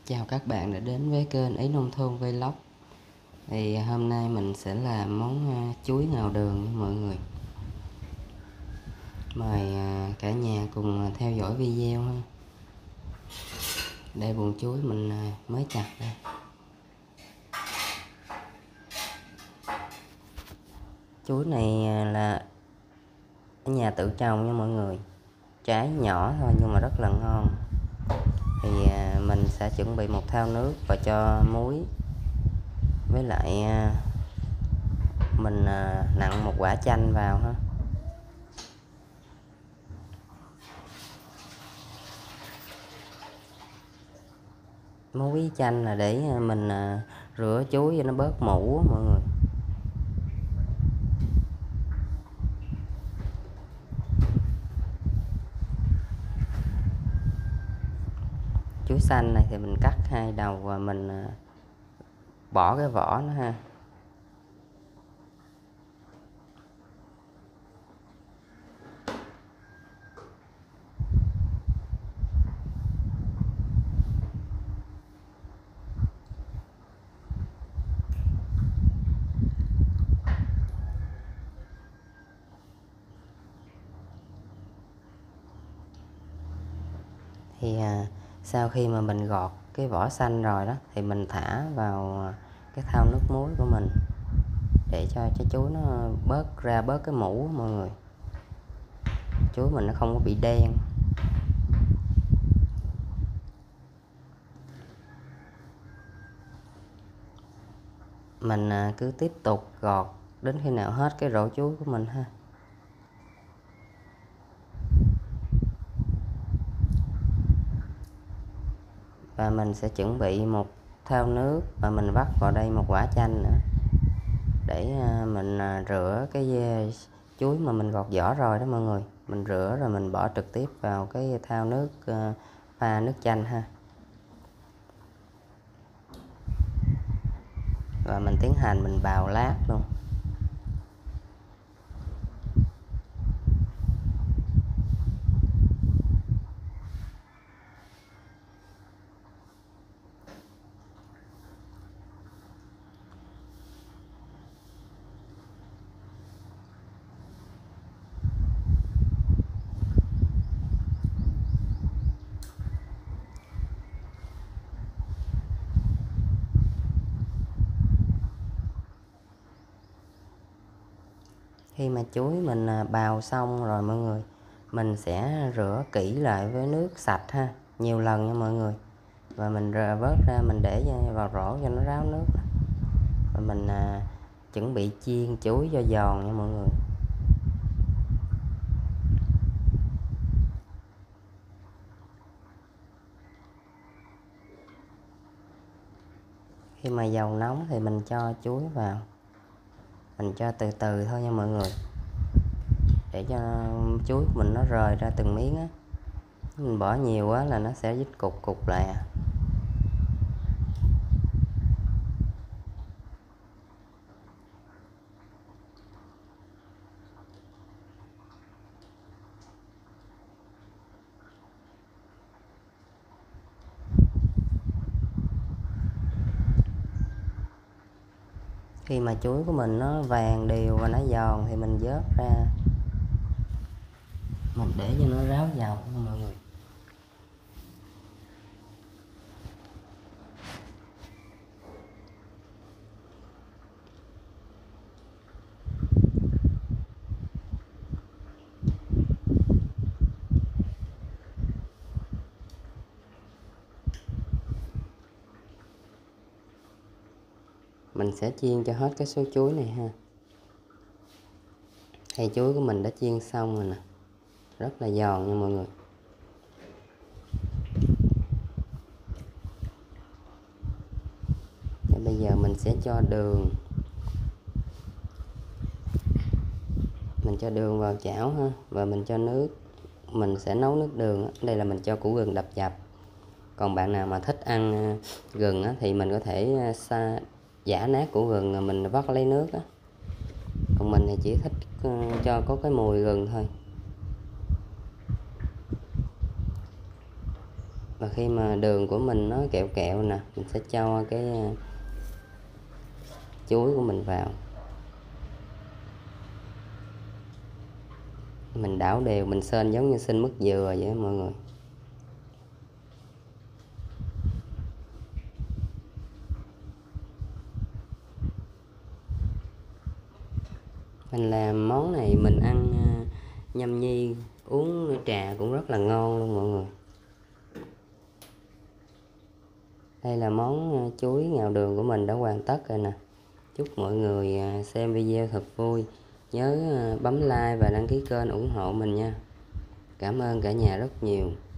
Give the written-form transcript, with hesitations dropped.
Chào các bạn đã đến với kênh Ý Nông Thôn Vlog. Thì hôm nay mình sẽ làm món chuối ngào đường nha mọi người. Mời cả nhà cùng theo dõi video ha. Đây buồng chuối mình mới chặt đây. Chuối này là ở nhà tự trồng nha mọi người. Trái nhỏ thôi nhưng mà rất là ngon. Thì mình sẽ chuẩn bị một thao nước và cho muối. Với lại mình nặn một quả chanh vào ha. Muối chanh là để mình rửa chuối cho nó bớt mủ mọi người. Chuối xanh này thì mình cắt hai đầu và mình bỏ cái vỏ nó ha. Thì sau khi mà mình gọt cái vỏ xanh rồi đó thì mình thả vào cái thau nước muối của mình để cho chuối nó bớt cái mủ mọi người. Chuối mình nó không có bị đen. Mình cứ tiếp tục gọt đến khi nào hết cái rổ chuối của mình ha. Và mình sẽ chuẩn bị một thau nước và mình vắt vào đây một quả chanh nữa để mình rửa cái chuối mà mình gọt vỏ rồi đó mọi người. Mình rửa rồi mình bỏ trực tiếp vào cái thau nước pha nước chanh ha. Và mình tiến hành mình bào lát luôn. Khi mà chuối mình bào xong rồi mọi người, mình sẽ rửa kỹ lại với nước sạch ha, nhiều lần nha mọi người. Và mình vớt ra mình để vào rổ cho nó ráo nước. Và mình chuẩn bị chiên chuối cho giòn nha mọi người. Khi mà dầu nóng thì mình cho chuối vào. Mình cho từ từ thôi nha mọi người, để cho chuối của mình nó rời ra từng miếng á. Mình bỏ nhiều quá là nó sẽ dính cục lại à. Khi mà chuối của mình nó vàng đều và nó giòn thì mình vớt ra, mình để cho nó ráo dầu nha mọi người. Mình sẽ chiên cho hết cái số chuối này ha. Thì chuối của mình đã chiên xong rồi nè, rất là giòn nha mọi người. Và bây giờ mình sẽ cho đường. Mình cho đường vào chảo ha, và mình cho nước. Mình sẽ nấu nước đường. Đây là mình cho củ gừng đập dập. Còn bạn nào mà thích ăn gừng thì mình có thể giã nát củ gừng rồi mình vắt lấy nước á. Còn mình thì chỉ thích cho có cái mùi gừng thôi. Và khi mà đường của mình nó kẹo kẹo nè, mình sẽ cho cái chuối của mình vào. Mình đảo đều, mình xên giống như xên mứt dừa vậy đó mọi người. Mình làm món này mình ăn nhâm nhi, uống trà cũng rất là ngon luôn mọi người. Đây là món chuối ngào đường của mình đã hoàn tất rồi nè. Chúc mọi người xem video thật vui. Nhớ bấm like và đăng ký kênh ủng hộ mình nha. Cảm ơn cả nhà rất nhiều.